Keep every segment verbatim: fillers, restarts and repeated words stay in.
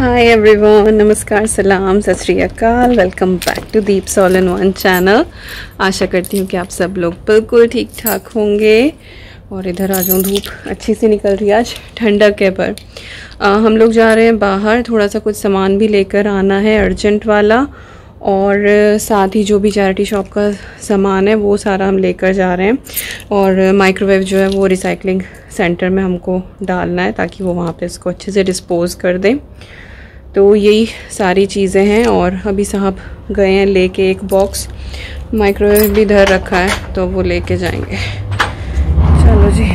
Hi everyone, नमस्कार, सलाम, सत श्री अकाल। Welcome back to Deeps all in one channel. आशा करती हूँ कि आप सब लोग बिल्कुल ठीक ठाक होंगे। और इधर आ जाऊँ, धूप अच्छी सी निकल रही है, आज ठंडक है। पर आ, हम लोग जा रहे हैं बाहर, थोड़ा सा कुछ सामान भी लेकर आना है अर्जेंट वाला। और साथ ही जो भी चैरिटी शॉप का सामान है वो सारा हम लेकर जा रहे हैं। और माइक्रोवेव जो है वो रिसाइकलिंग सेंटर में हमको डालना है ताकि वो वहाँ पे इसको अच्छे से डिस्पोज़ कर दें। तो यही सारी चीज़ें हैं। और अभी साहब गए हैं लेके एक बॉक्स, माइक्रोवेव भी इधर रखा है तो वो लेके जाएंगे। चलो जी,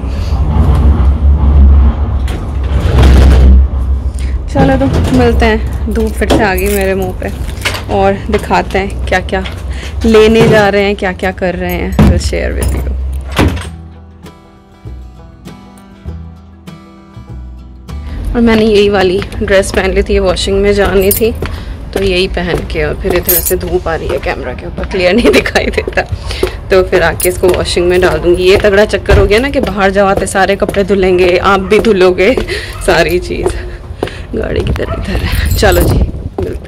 चलो तो मिलते हैं। धूप फिर से आ गई मेरे मुंह पे और दिखाते हैं क्या क्या लेने जा रहे हैं, क्या क्या कर रहे हैं। Will share with you. और मैंने यही वाली ड्रेस पहन ली थी, ये वॉशिंग में जानी थी तो यही पहन के, और फिर इधर से धूप आ रही है, कैमरा के ऊपर क्लियर नहीं दिखाई देता, तो फिर आके इसको वॉशिंग में डाल दूँगी। ये तगड़ा चक्कर हो गया ना कि बाहर जाओ आते सारे कपड़े धुलेंगे, आप भी धुलोगे, सारी चीज़ गाड़ी की तरह इधर है। चलो जी, मिलते हैं।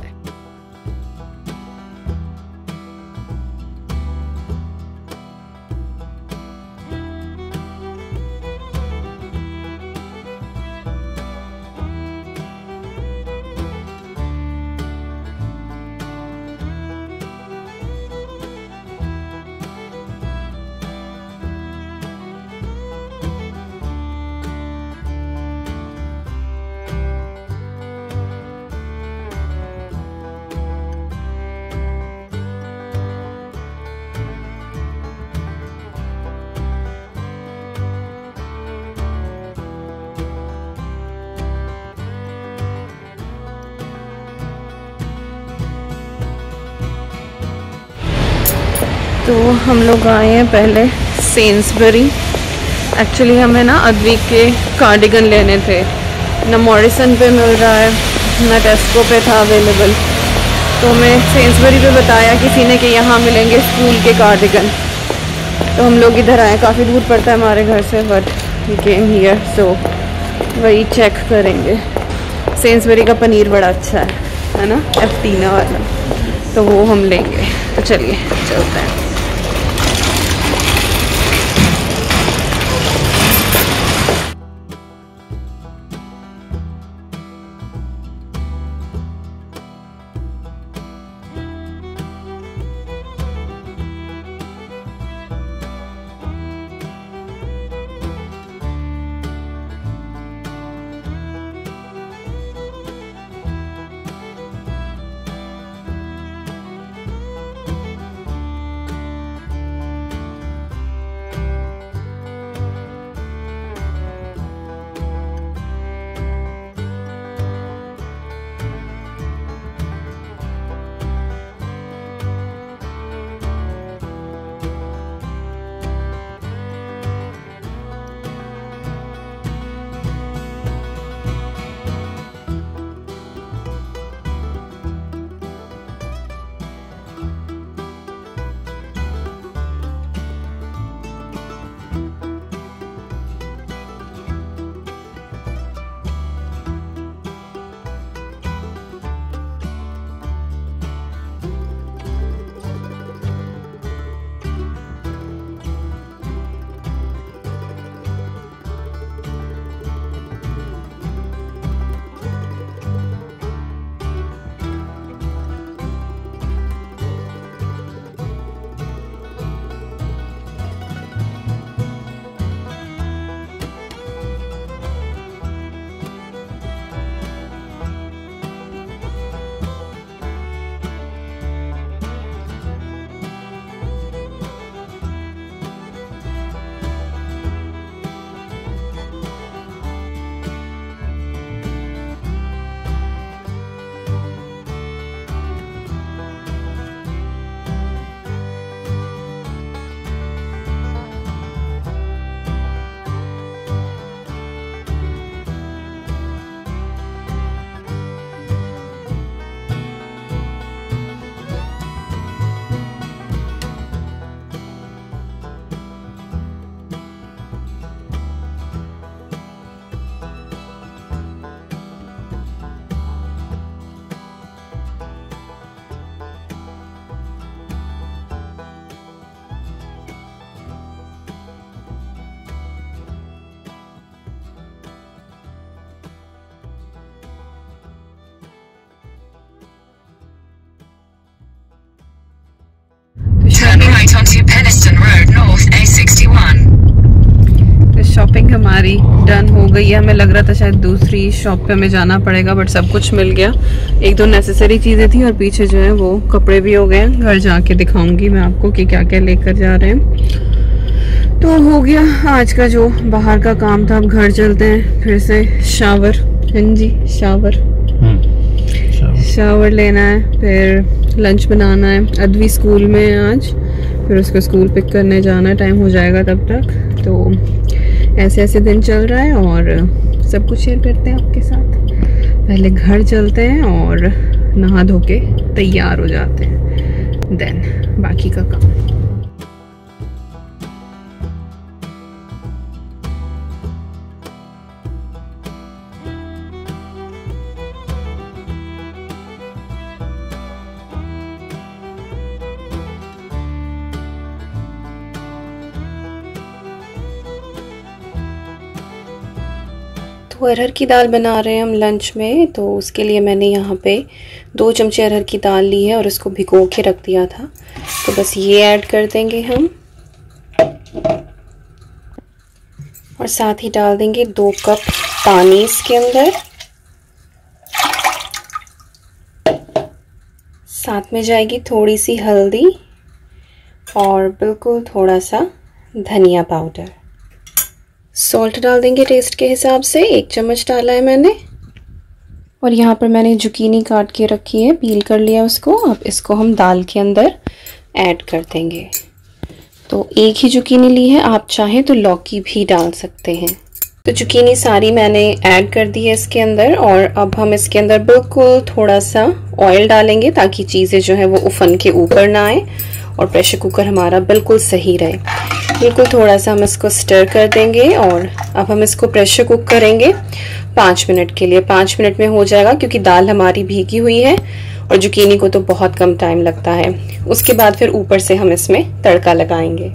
तो हम लोग आए हैं पहले सेंसबरी। एक्चुअली हमें ना अद्विक के कार्डिगन लेने थे, ना मॉरिसन पे मिल रहा है ना टेस्को पे था अवेलेबल। तो हमें सेंसबरी पे बताया किसी ने कि यहाँ मिलेंगे स्कूल के कार्डिगन। तो हम लोग इधर आए, काफ़ी दूर पड़ता है हमारे घर से, but we came here, so वही चेक करेंगे। सेंसबरी का पनीर बड़ा अच्छा है है ना, एफ्टीना वाला, तो वो हम लेंगे। तो चलिए चलते हैं। शॉपिंग हमारी डन हो गई है। हमें लग रहा था शायद दूसरी शॉप पे हमें जाना पड़ेगा, बट सब कुछ मिल गया। एक दो नेसेसरी चीज़ें थी और पीछे जो है वो कपड़े भी हो गए हैं। घर जाके दिखाऊंगी मैं आपको कि क्या क्या लेकर जा रहे हैं। तो हो गया आज का जो बाहर का काम था। अब घर चलते हैं फिर से। शावर, हाँ जी शावर शावर लेना है, फिर लंच बनाना है। अद्वी स्कूल में है आज, फिर उसको स्कूल पिक करने जाना है, टाइम हो जाएगा तब तक। तो ऐसे ऐसे दिन चल रहा है और सब कुछ शेयर करते हैं आपके साथ। पहले घर चलते हैं और नहा धो के तैयार हो जाते हैं, देन बाकी का काम। तो अरहर की दाल बना रहे हैं हम लंच में। तो उसके लिए मैंने यहाँ पे दो चमचे अरहर की दाल ली है और इसको भिगो के रख दिया था। तो बस ये ऐड कर देंगे हम और साथ ही डाल देंगे दो कप पानी इसके अंदर। साथ में जाएगी थोड़ी सी हल्दी और बिल्कुल थोड़ा सा धनिया पाउडर। सॉल्ट डाल देंगे टेस्ट के हिसाब से, एक चम्मच डाला है मैंने। और यहाँ पर मैंने जुकीनी काट के रखी है, पील कर लिया उसको। अब इसको हम दाल के अंदर ऐड कर देंगे। तो एक ही जुकीनी ली है, आप चाहें तो लौकी भी डाल सकते हैं। तो जुकीनी सारी मैंने ऐड कर दी है इसके अंदर। और अब हम इसके अंदर बिल्कुल थोड़ा सा ऑयल डालेंगे ताकि चीज़ें जो है वो उफन के ऊपर ना आए और प्रेशर कुकर हमारा बिल्कुल सही रहे। बिल्कुल थोड़ा सा हम इसको स्टर कर देंगे और अब हम इसको प्रेशर कुक करेंगे पाँच मिनट के लिए। पाँच मिनट में हो जाएगा क्योंकि दाल हमारी भीगी हुई है और जुकीनी को तो बहुत कम टाइम लगता है। उसके बाद फिर ऊपर से हम इसमें तड़का लगाएंगे।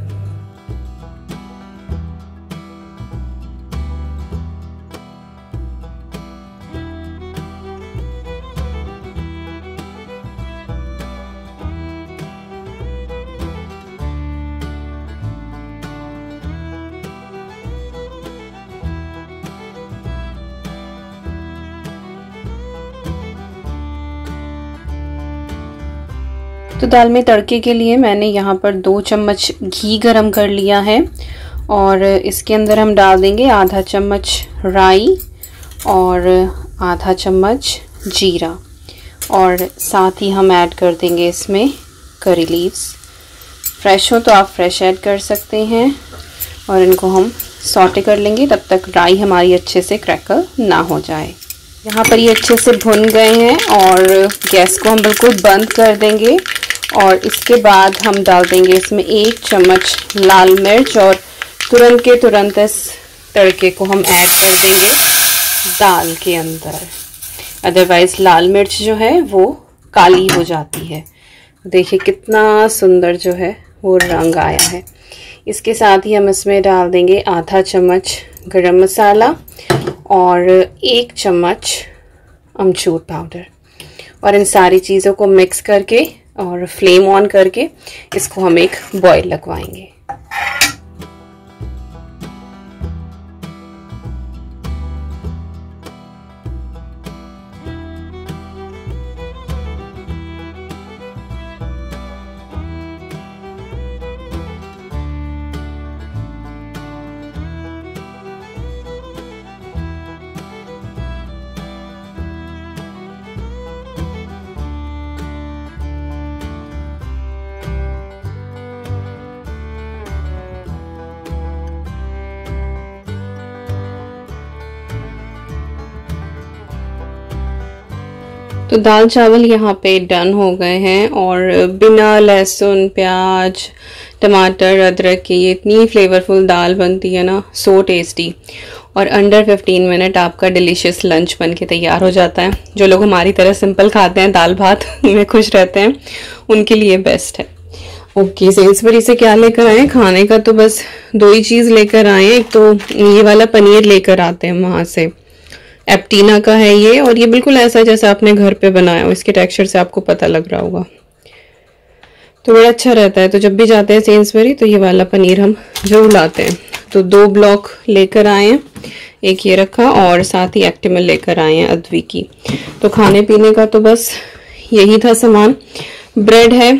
तो दाल में तड़के के लिए मैंने यहाँ पर दो चम्मच घी गरम कर लिया है और इसके अंदर हम डाल देंगे आधा चम्मच राई और आधा चम्मच जीरा और साथ ही हम ऐड कर देंगे इसमें करी लीव्स। फ्रेश हो तो आप फ्रेश ऐड कर सकते हैं और इनको हम सॉटे कर लेंगे तब तक राई हमारी अच्छे से क्रैकल ना हो जाए। यहाँ पर ये अच्छे से भुन गए हैं और गैस को हम बिल्कुल बंद कर देंगे। और इसके बाद हम डाल देंगे इसमें एक चम्मच लाल मिर्च और तुरंत के तुरंत इस तड़के को हम ऐड कर देंगे दाल के अंदर। अदरवाइज लाल मिर्च जो है वो काली हो जाती है। देखिए कितना सुंदर जो है वो रंग आया है। इसके साथ ही हम इसमें डाल देंगे आधा चम्मच गरम मसाला और एक चम्मच अमचूर पाउडर और इन सारी चीज़ों को मिक्स करके और फ्लेम ऑन करके इसको हम एक बॉईल लगवाएंगे। तो दाल चावल यहाँ पे डन हो गए हैं और बिना लहसुन प्याज टमाटर अदरक की ये इतनी फ्लेवरफुल दाल बनती है ना, सो टेस्टी। और अंडर फिफ्टीन मिनट आपका डिलीशियस लंच बन के तैयार हो जाता है। जो लोग हमारी तरह सिंपल खाते हैं, दाल भात में खुश रहते हैं, उनके लिए बेस्ट है। ओके, सेल्सबरी से क्या लेकर आए खाने का? तो बस दो ही चीज़ लेकर आए। एक तो ये वाला पनीर लेकर आते हैं वहाँ से, एप्टीना का है ये, और ये बिल्कुल ऐसा जैसा आपने घर पे बनाया हो, इसके टेक्सचर से आपको पता लग रहा होगा। तो बड़ा अच्छा रहता है। तो जब भी जाते हैं सेल्सबरी तो ये वाला पनीर हम जरूर लाते हैं। तो दो ब्लॉक लेकर आए हैं, एक ये रखा और साथ ही एक्टिमल लेकर आए हैं अद्वी की। तो खाने पीने का तो बस यही था सामान। ब्रेड है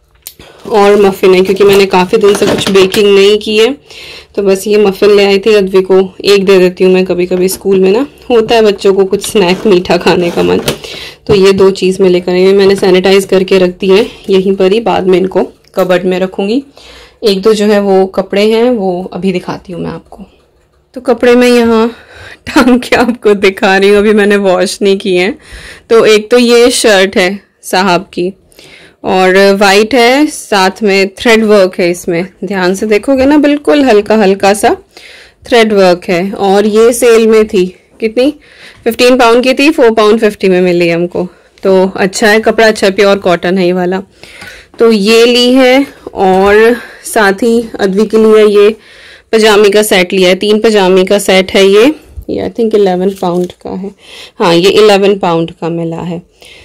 और मफ़िन है, क्योंकि मैंने काफ़ी दिन से कुछ बेकिंग नहीं की है, तो बस ये मफ़िन ले आई थी। अद्वी को एक दे देती हूँ मैं, कभी कभी स्कूल में ना होता है बच्चों को कुछ स्नैक मीठा खाने का मन, तो ये दो चीज़ में लेकर आई हूँ। मैंने सैनिटाइज करके रख दी है यहीं पर ही, बाद में इनको कबर्ड में रखूँगी। एक दो जो है वो कपड़े हैं, वो अभी दिखाती हूँ मैं आपको। तो कपड़े मैं यहाँ टांग के आपको दिखा रही हूँ, अभी मैंने वॉश नहीं किए हैं। तो एक तो ये शर्ट है साहब की और वाइट है, साथ में थ्रेड वर्क है, इसमें ध्यान से देखोगे ना बिल्कुल हल्का हल्का सा थ्रेड वर्क है। और ये सेल में थी, कितनी फिफ्टीन पाउंड की थी, फोर पाउंड फिफ्टी में मिली हमको। तो अच्छा है कपड़ा, अच्छा प्योर कॉटन है ये वाला। तो ये ली है और साथ ही अद्वी के लिए ये पजामी का सेट लिया है, तीन पजामी का सेट है ये ये आई थिंक इलेवन पाउंड का है, हाँ ये इलेवन पाउंड का मिला है।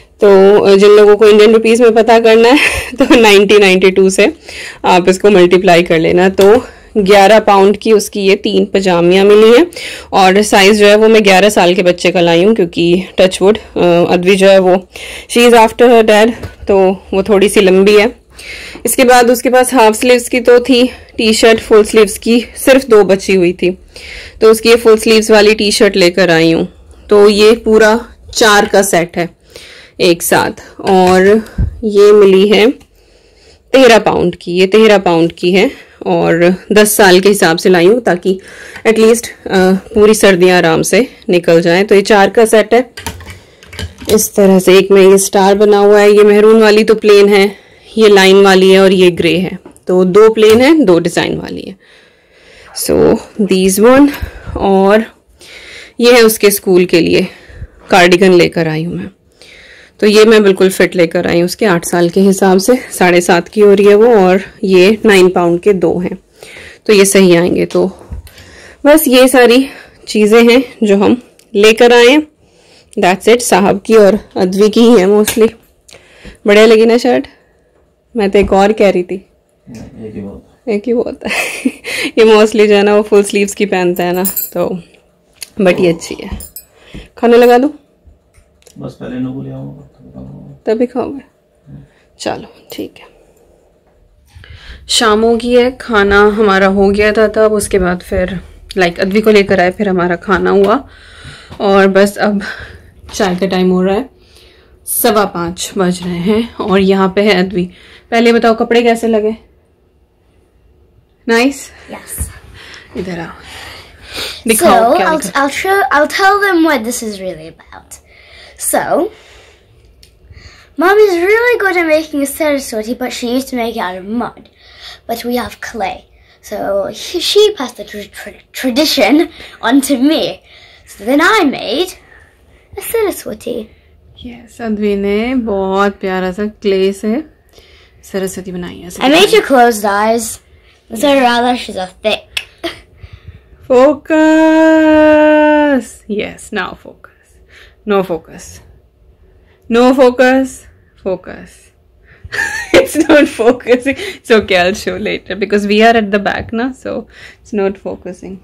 तो जिन लोगों को इंडियन रुपीस में पता करना है तो नाइन्टी नाइन्टी टू से आप इसको मल्टीप्लाई कर लेना। तो ग्यारह पाउंड की उसकी ये तीन पजामियाँ मिली हैं और साइज जो है वो मैं ग्यारह साल के बच्चे का लाई हूँ, क्योंकि टचवुड अद्वी जो है वो she is after her dad, तो वो थोड़ी सी लंबी है। इसके बाद उसके पास हाफ स्लीव्स की तो थी टी शर्ट, फुल स्लीव्स की सिर्फ दो बची हुई थी, तो उसकी ये फुल स्लीव्स वाली टी शर्ट लेकर आई हूँ। तो ये पूरा चार का सेट है एक साथ, और ये मिली है तेरह पाउंड की, ये तेरह पाउंड की है और दस साल के हिसाब से लाई हूँ ताकि एटलीस्ट पूरी सर्दियाँ आराम से निकल जाएं। तो ये चार का सेट है इस तरह से। एक में ये स्टार बना हुआ है, ये मेहरून वाली तो प्लेन है, ये लाइन वाली है और ये ग्रे है, तो दो प्लेन है दो डिजाइन वाली है। सो दीज वन, और ये है उसके स्कूल के लिए कार्डिगन लेकर आई हूँ मैं। तो ये मैं बिल्कुल फिट लेकर आई हूँ उसके, आठ साल के हिसाब से, साढ़े सात की हो रही है वो, और ये नाइन पाउंड के दो हैं, तो ये सही आएंगे। तो बस ये सारी चीजें हैं जो हम लेकर आए हैं। That's it. साहब की और अद्वी की ही है मोस्टली। बढ़िया लगी ना शर्ट? मैं तो एक और कह रही थी, एक ही बहुत एक ही बहुत है ये मोस्टली जो है ना वो फुल स्लीव्स की पहनता है ना, तो बट ये अच्छी है। खाने लगा दूं? बस पहले नो ले आऊंगा तभी खाओगे? चलो ठीक है। शाम हो गई है, खाना हमारा हो गया था तब, उसके बाद फिर लाइक अद्वी को लेकर आए, फिर हमारा खाना हुआ और बस अब चाय का टाइम हो रहा है, सवा पाँच बज रहे हैं और यहाँ पे है अद्वी। पहले बताओ कपड़े कैसे लगे? नाइस? यस। इधर आओ, दिखाओ so, क्या I'll, I'll show I'll tell them what this is really about. So, Mom is really good at making a saraswati, but she used to make it out of mud. But we have clay, so he, she passed the tra tra tradition on to me. So then I made a saraswati. Yes, Advi ने बहुत प्यारा सा clay से सरस्वती बनाई है। I made her closed eyes. So rather, she's a thick. Focus. Yes, now focus. No focus. No focus. Focus. It's not focusing. It's okay, I'll show later because we are at the back now, so it's not focusing.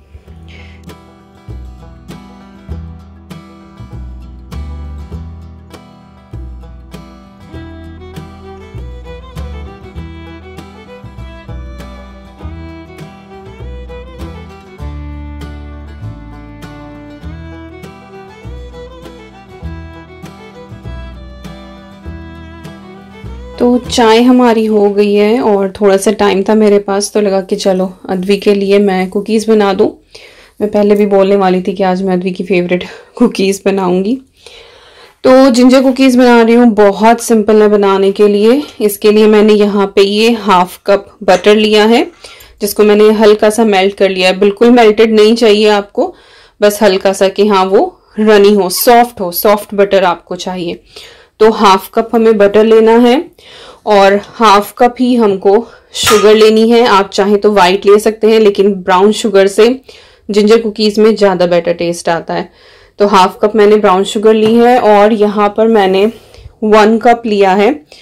तो चाय हमारी हो गई है और थोड़ा सा time था मेरे पास, तो लगा कि चलो अद्वी के लिए मैं कुकीज़ बना दूं। मैं पहले भी बोलने वाली थी कि आज मैं अद्वी की फेवरेट कुकीज़ बनाऊंगी। तो जिंजर कुकीज़ बना रही हूँ, बहुत सिंपल है बनाने के लिए। इसके लिए मैंने यहाँ पे ये हाफ कप बटर लिया है, जिसको मैंने हल्का सा मेल्ट कर लिया है। बिल्कुल मेल्टेड नहीं चाहिए आपको, बस हल्का सा कि हाँ वो रनी हो, सॉफ्ट हो, सॉफ्ट बटर आपको चाहिए। तो हाफ कप हमें बटर लेना है और हाफ कप ही हमको शुगर लेनी है। आप चाहे तो वाइट ले सकते हैं, लेकिन ब्राउन शुगर से जिंजर कुकीज में ज्यादा बेटर टेस्ट आता है। तो हाफ कप मैंने ब्राउन शुगर ली है और यहाँ पर मैंने वन कप लिया है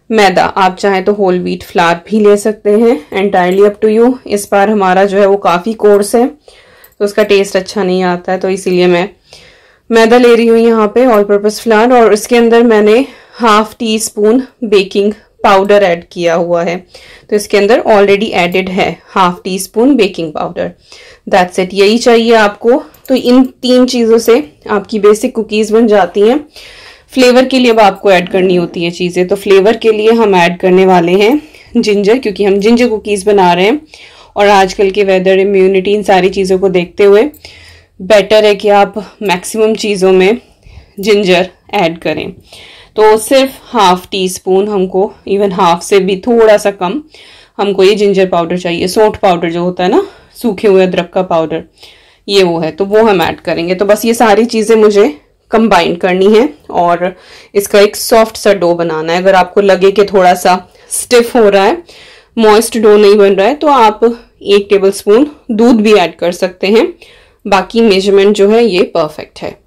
मैदा, आप चाहे तो होल व्हीट फ्लावर भी ले सकते हैं, एंटायरली अप टू यू। इस बार हमारा जो है वो काफ़ी कोर्स है तो उसका टेस्ट अच्छा नहीं आता है, तो इसीलिए मैं मैदा ले रही हूँ यहाँ पे, ऑल पर्पस फ्लावर। और इसके अंदर मैंने half teaspoon baking powder add किया हुआ है, तो इसके अंदर ऑलरेडी एडेड है half teaspoon baking powder. That's it, यही चाहिए आपको। तो इन तीन चीज़ों से आपकी बेसिक कुकीज़ बन जाती हैं। फ्लेवर के लिए अब आपको ऐड करनी होती है चीज़ें, तो फ्लेवर के लिए हम ऐड करने वाले हैं जिंजर, क्योंकि हम जिंजर कुकीज़ बना रहे हैं। और आजकल के वेदर, इम्यूनिटी, इन सारी चीज़ों को देखते हुए बेटर है कि आप मैक्सिमम चीज़ों में जिंजर ऐड करें। तो सिर्फ हाफ टी स्पून हमको, इवन हाफ से भी थोड़ा सा कम, हमको ये जिंजर पाउडर चाहिए। सौंठ पाउडर जो होता है ना, सूखे हुए अदरक का पाउडर, ये वो है, तो वो हम ऐड करेंगे। तो बस ये सारी चीज़ें मुझे कंबाइन करनी है और इसका एक सॉफ्ट सा डो बनाना है। अगर आपको लगे कि थोड़ा सा स्टिफ हो रहा है, मॉइस्ट डो नहीं बन रहा है, तो आप एक टेबल स्पून दूध भी ऐड कर सकते हैं। बाकी मेजरमेंट जो है ये परफेक्ट है।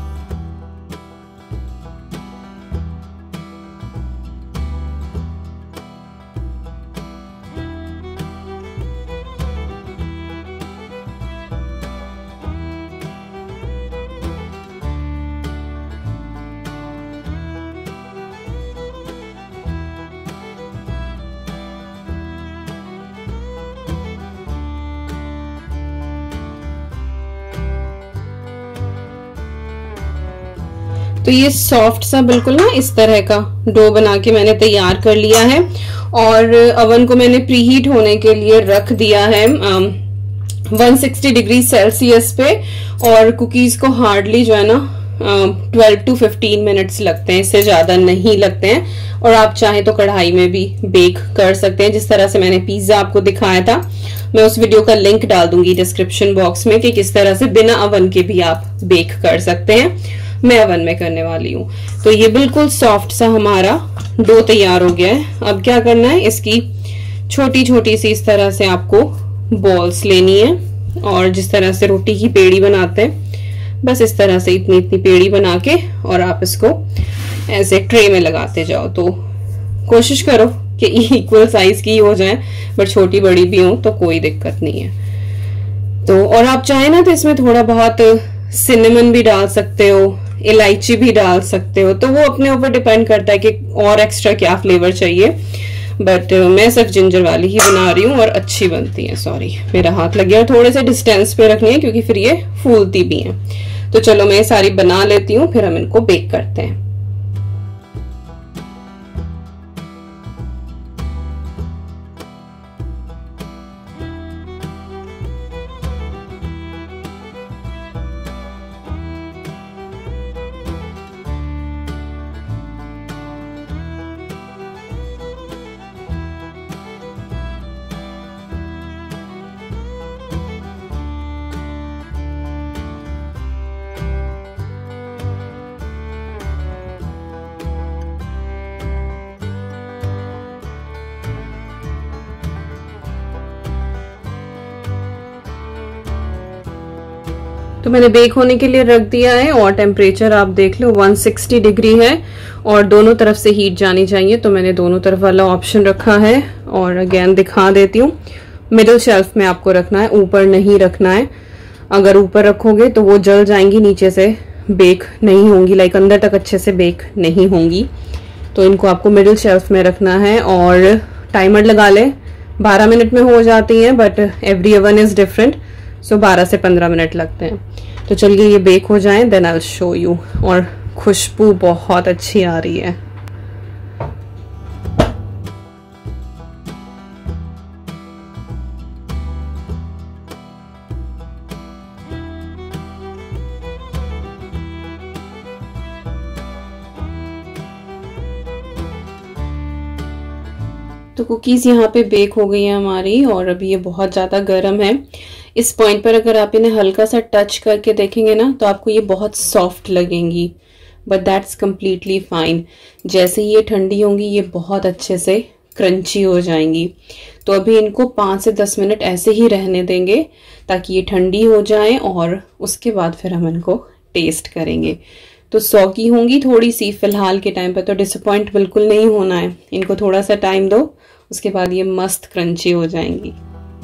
तो ये सॉफ्ट सा बिल्कुल ना इस तरह का डो बना के मैंने तैयार कर लिया है और अवन को मैंने प्रीहीट होने के लिए रख दिया है वन सिक्सटी डिग्री सेल्सियस पे। और कुकीज को हार्डली जो है ना ट्वेल्व टू फिफ्टीन मिनट्स लगते हैं, इससे ज्यादा नहीं लगते हैं। और आप चाहे तो कढ़ाई में भी बेक कर सकते हैं, जिस तरह से मैंने पिज्जा आपको दिखाया था। मैं उस वीडियो का लिंक डाल दूंगी डिस्क्रिप्शन बॉक्स में कि किस तरह से बिना अवन के भी आप बेक कर सकते हैं। मैं अवन में करने वाली हूँ। तो ये बिल्कुल सॉफ्ट सा हमारा डो तैयार हो गया है। अब क्या करना है, इसकी छोटी छोटी सी इस तरह से आपको बॉल्स लेनी है और जिस तरह से रोटी की पेड़ी बनाते हैं, बस इस तरह से इतनी इतनी पेड़ी बना के और आप इसको ऐसे ट्रे में लगाते जाओ। तो कोशिश करो कि इक्वल साइज की हो जाए, बट छोटी बड़ी भी हो तो कोई दिक्कत नहीं है। तो और आप चाहे ना तो इसमें थोड़ा बहुत सिनेमन भी डाल सकते हो, इलायची भी डाल सकते हो, तो वो अपने ऊपर डिपेंड करता है कि और एक्स्ट्रा क्या फ्लेवर चाहिए। बट मैं सिर्फ जिंजर वाली ही बना रही हूँ और अच्छी बनती है। सॉरी, मेरा हाथ लग गया। थोड़े से डिस्टेंस पे रखनी है क्योंकि फिर ये फूलती भी हैं। तो चलो मैं ये सारी बना लेती हूँ, फिर हम इनको बेक करते हैं। तो मैंने बेक होने के लिए रख दिया है और टेम्परेचर आप देख लो वन सिक्सटी डिग्री है और दोनों तरफ से हीट जानी चाहिए। तो मैंने दोनों तरफ वाला ऑप्शन रखा है और अगेन दिखा देती हूँ। मिडिल शेल्फ में आपको रखना है, ऊपर नहीं रखना है। अगर ऊपर रखोगे तो वो जल जाएंगी, नीचे से बेक नहीं होंगी, लाइक अंदर तक अच्छे से बेक नहीं होंगी। तो इनको आपको मिडिल शेल्फ में रखना है और टाइमर लगा ले। बारह मिनट में हो जाती हैं, but every oven is different, so बारह से पंद्रह मिनट लगते हैं। तो चलिए ये बेक हो जाएं, then I will show you. और खुशबू बहुत अच्छी आ रही है। तो कुकीज यहाँ पे बेक हो गई है हमारी और अभी ये बहुत ज़्यादा गर्म है। इस पॉइंट पर अगर आप इन्हें हल्का सा टच करके देखेंगे ना तो आपको ये बहुत सॉफ्ट लगेंगी, बट दैट्स कम्प्लीटली फाइन। जैसे ही ये ठंडी होंगी ये बहुत अच्छे से क्रंची हो जाएंगी। तो अभी इनको पाँच से दस मिनट ऐसे ही रहने देंगे ताकि ये ठंडी हो जाए और उसके बाद फिर हम इनको टेस्ट करेंगे। तो सौगी होंगी थोड़ी सी फिलहाल के टाइम पर, तो डिसअपॉइंट बिल्कुल नहीं होना है। इनको थोड़ा सा टाइम दो, उसके बाद ये मस्त क्रंची हो जाएंगी।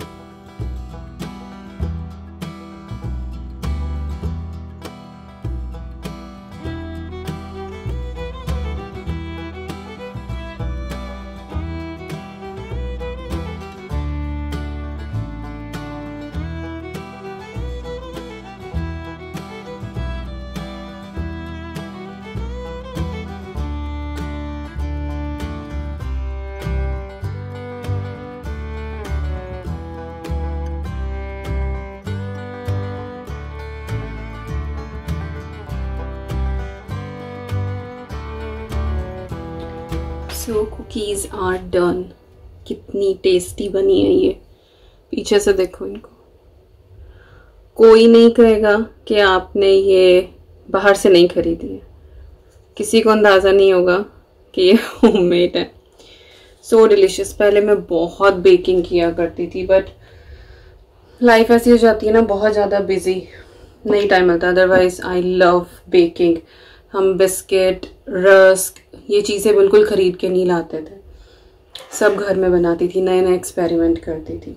So cookies are done. कितनी टेस्टी बनी है ये, पीछे से देखो इनको। कोई नहीं कहेगा कि आपने ये बाहर से नहीं खरीदी है, किसी को अंदाज़ा नहीं होगा कि ये होममेड है। So delicious. पहले मैं बहुत बेकिंग किया करती थी, बट लाइफ ऐसी हो जाती है ना, बहुत ज़्यादा बिजी, नहीं टाइम मिलता। Otherwise I love baking. हम बिस्किट, रस्क, ये चीज़ें बिल्कुल ख़रीद के नहीं लाते थे, सब घर में बनाती थी, नए नए एक्सपेरिमेंट करती थी।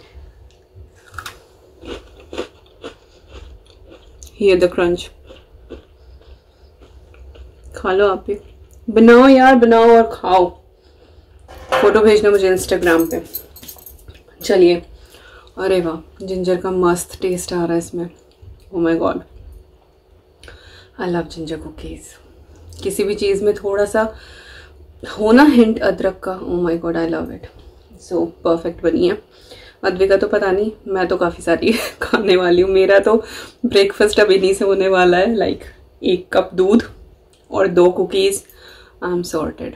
ये द क्रंच, खा लो आप भी, बनाओ यार, बनाओ और खाओ। फोटो भेजना मुझे इंस्टाग्राम पे। चलिए, अरे वाह, जिंजर का मस्त टेस्ट आ रहा है इसमें। Oh my God, I love ginger cookies. किसी भी चीज़ में थोड़ा सा हो ना हिंट अदरक का, oh my God I love it. So perfect बनी है। अद्विका का तो पता नहीं, मैं तो काफ़ी सारी खाने वाली हूँ। मेरा तो ब्रेकफास्ट अब इन्हीं से होने वाला है, लाइक एक कप दूध और दो कुकीज़। I am sorted.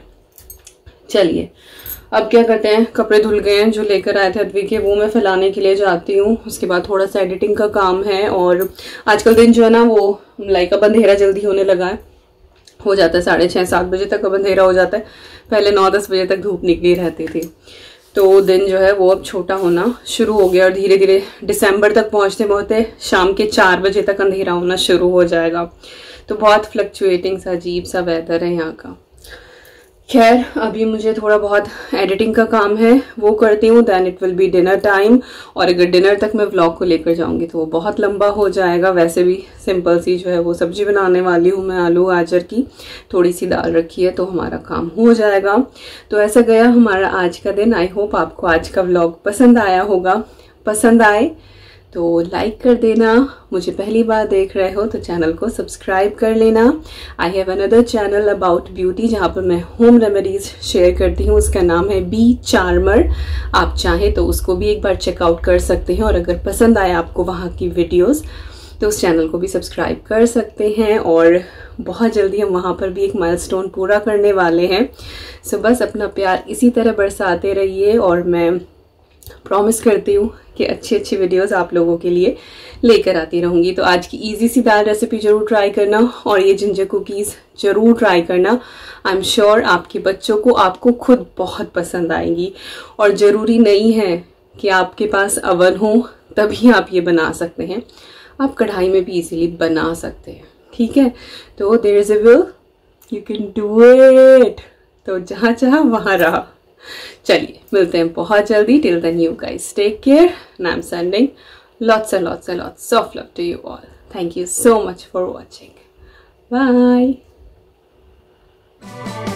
चलिए अब क्या करते हैं, कपड़े धुल गए हैं जो लेकर आए थे अद्विक के, वो मैं फैलाने के लिए जाती हूँ। उसके बाद थोड़ा सा एडिटिंग का काम है, और आजकल दिन जो है ना वो लाइक अब अंधेरा जल्दी होने लगा है, हो जाता है साढ़े छः सात बजे तक अब अंधेरा हो जाता है। पहले नौ दस बजे तक धूप निकली रहती थी, तो दिन जो है वो अब छोटा होना शुरू हो गया, और धीरे धीरे दिसंबर तक पहुँचते पहुँचते शाम के चार बजे तक अंधेरा होना शुरू हो जाएगा। तो बहुत फ्लक्चुएटिंग सा अजीब सा वेदर है यहाँ का। खैर अभी मुझे थोड़ा बहुत एडिटिंग का काम है, वो करती हूँ, then it will be dinner time. और अगर डिनर तक मैं व्लॉग को लेकर जाऊँगी तो वो बहुत लंबा हो जाएगा। वैसे भी सिंपल सी जो है वो सब्जी बनाने वाली हूँ मैं, आलू गाजर की, थोड़ी सी दाल रखी है, तो हमारा काम हो जाएगा। तो ऐसा गया हमारा आज का दिन। आई होप आपको आज का व्लॉग पसंद आया होगा। पसंद आए तो लाइक कर देना। मुझे पहली बार देख रहे हो तो चैनल को सब्सक्राइब कर लेना। I have another channel about beauty, जहाँ पर मैं होम रेमेडीज शेयर करती हूँ, उसका नाम है बी चार्मर। आप चाहें तो उसको भी एक बार चेकआउट कर सकते हैं, और अगर पसंद आए आपको वहाँ की वीडियोस तो उस चैनल को भी सब्सक्राइब कर सकते हैं। और बहुत जल्दी हम वहाँ पर भी एक माइलस्टोन पूरा करने वाले हैं। सो बस अपना प्यार इसी तरह बरसाते रहिए, और मैं प्रॉमिस करती हूँ कि अच्छी अच्छी वीडियोस आप लोगों के लिए लेकर आती रहूँगी। तो आज की इजी सी दाल रेसिपी ज़रूर ट्राई करना, और ये जिंजर कुकीज़ ज़रूर ट्राई करना। आई एम श्योर आपके बच्चों को, आपको खुद बहुत पसंद आएंगी। और ज़रूरी नहीं है कि आपके पास अवन हो तभी आप ये बना सकते हैं, आप कढ़ाई में भी इजीली बना सकते हैं। ठीक है, तो there is a will, you can do it. तो जहाँ चाहा वहाँ रहा। चलिए मिलते हैं बहुत जल्दी। Till then you guys take care, and I am sending lots and lots and lots of love to you all. Thank you so much for watching. Bye.